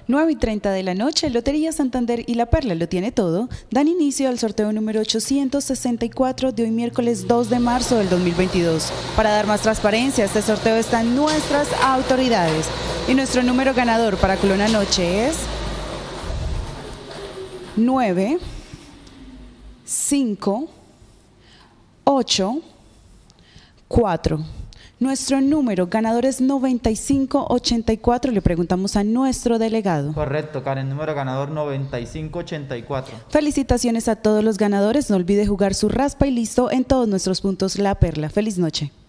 9:30 de la noche, Lotería Santander y La Perla lo tiene todo, dan inicio al sorteo número 864 de hoy miércoles 2 de marzo del 2022. Para dar más transparencia a este sorteo están nuestras autoridades. Y nuestro número ganador para Colón anoche es 9, 5, 8, 4. Nuestro número ganador es 9584. Le preguntamos a nuestro delegado. Correcto, Karen, número ganador 9584. Felicitaciones a todos los ganadores. No olvide jugar su raspa y listo en todos nuestros puntos La Perla. Feliz noche.